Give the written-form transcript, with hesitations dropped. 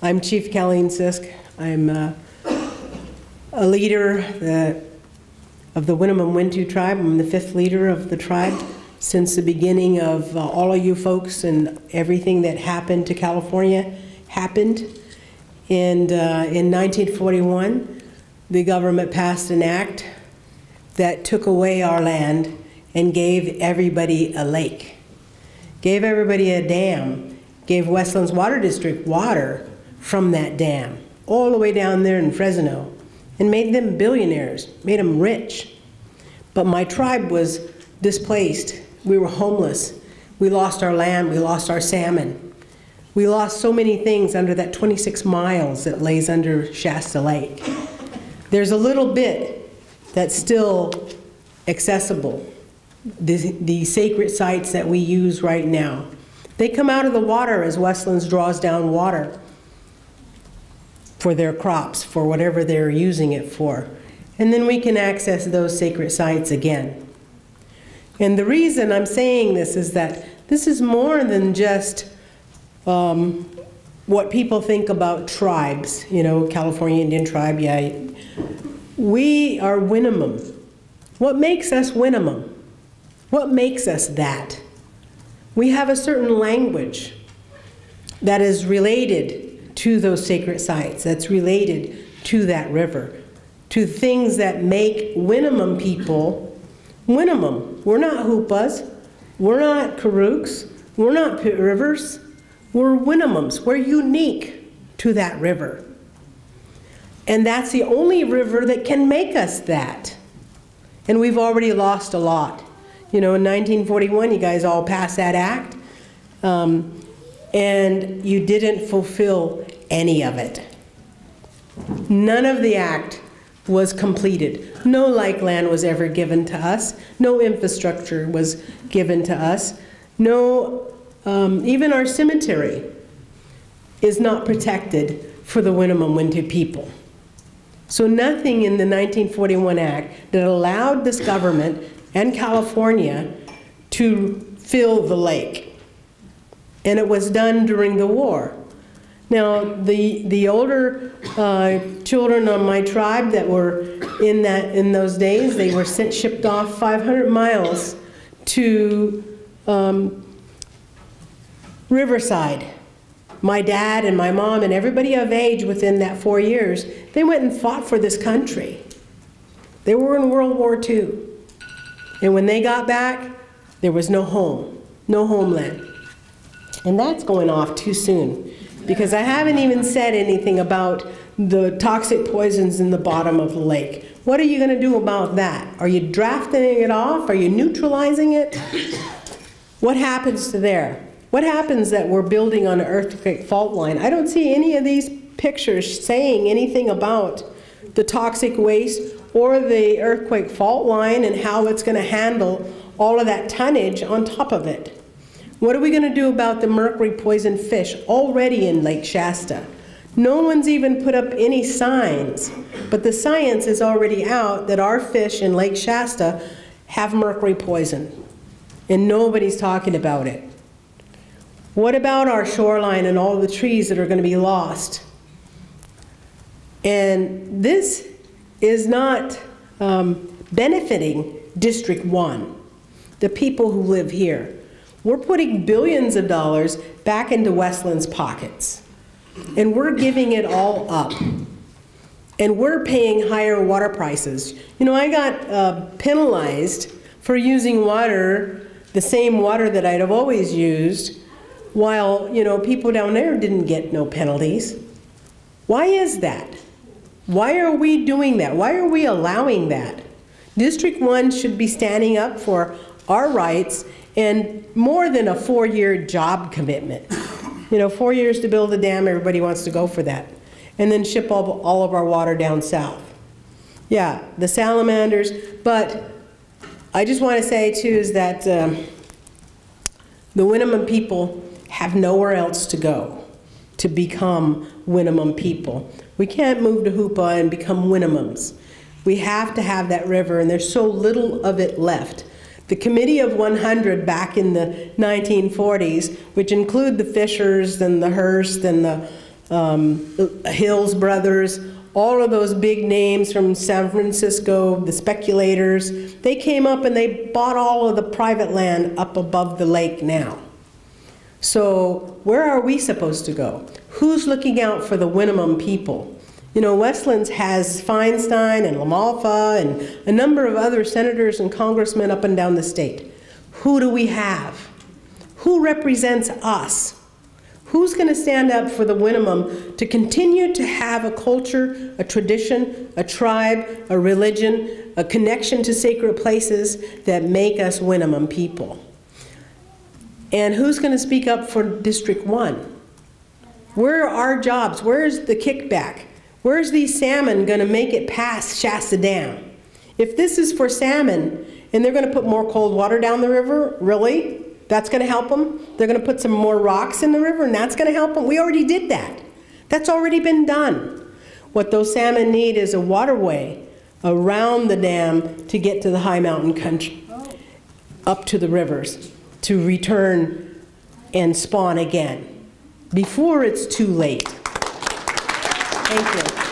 I'm Chief Caleen Sisk. I'm a leader of the Winnemem-Wintu tribe. I'm the 5th leader of the tribe since the beginning of all of you folks, and everything that happened to California happened. And in 1941, the government passed an act that took away our land and gave everybody a lake, gave everybody a dam, gave Westlands Water District water from that dam all the way down there in Fresno, and made them billionaires, made them rich. But my tribe was displaced. We were homeless. We lost our land, we lost our salmon. We lost so many things under that 26 miles that lays under Shasta Lake. There's a little bit that's still accessible, the sacred sites that we use right now. They come out of the water as Westlands draws down water for their crops, for whatever they're using it for. And then we can access those sacred sites again. And the reason I'm saying this is that this is more than just what people think about tribes, you know, California Indian tribe, yeah. We are Winnemem. What makes us Winnemem? What makes us that? We have a certain language that is related to those sacred sites, that's related to that river, to things that make Winnemem people Winnemem. We're not Hoopas, we're not Karuks, we're not Pit Rivers, we're Winnemems. We're unique to that river. And that's the only river that can make us that. And we've already lost a lot. You know, in 1941, you guys all passed that act, and you didn't fulfill any of it. None of the act was completed. No like land was ever given to us. No infrastructure was given to us. No, even our cemetery is not protected for the Winnemem-Wintu people. So nothing in the 1941 Act that allowed this government and California to fill the lake. And it was done during the war. Now, the older children on my tribe that were in those days, they were shipped off 500 miles to Riverside. My dad and my mom and everybody of age within that 4 years, they went and fought for this country. They were in World War II. And when they got back, there was no home, no homeland. And that's going off too soon, because I haven't even said anything about the toxic poisons in the bottom of the lake. What are you going to do about that? Are you drafting it off? Are you neutralizing it? What happens to there? What happens that we're building on an earthquake fault line? I don't see any of these pictures saying anything about the toxic waste or the earthquake fault line and how it's going to handle all of that tonnage on top of it. What are we going to do about the mercury poisoned fish already in Lake Shasta? No one's even put up any signs, but the science is already out that our fish in Lake Shasta have mercury poison, and nobody's talking about it. What about our shoreline and all the trees that are going to be lost? And this is not benefiting District 1, the people who live here. We're putting billions of dollars back into Westlands' pockets, and we're giving it all up. And we're paying higher water prices. You know, I got penalized for using water, the same water that I'd have always used, while, you know, people down there didn't get no penalties. Why is that? Why are we doing that? Why are we allowing that? District 1 should be standing up for our rights and more than a 4-year job commitment. You know, 4 years to build a dam, everybody wants to go for that. And then ship all of our water down south. Yeah, the salamanders, but I just want to say too is that the Winnemem people have nowhere else to go to become Winnemem people. We can't move to Hoopa and become Winnemems. We have to have that river, and there's so little of it left. The Committee of 100 back in the 1940s, which include the Fishers and the Hearst and the Hills Brothers, all of those big names from San Francisco, the speculators, they came up and they bought all of the private land up above the lake now. So where are we supposed to go? Who's looking out for the Winnemem people? You know, Westlands has Feinstein and LaMalfa and a number of other senators and congressmen up and down the state. Who do we have? Who represents us? Who's going to stand up for the Winnemem to continue to have a culture, a tradition, a tribe, a religion, a connection to sacred places that make us Winnemem people? And who's going to speak up for District 1? Where are our jobs? Where's the kickback? Where's these salmon going to make it past Shasta Dam? If this is for salmon and they're going to put more cold water down the river, really? That's going to help them? They're going to put some more rocks in the river and that's going to help them? We already did that. That's already been done. What those salmon need is a waterway around the dam to get to the high mountain country, up to the rivers, to return and spawn again before it's too late. Thank you.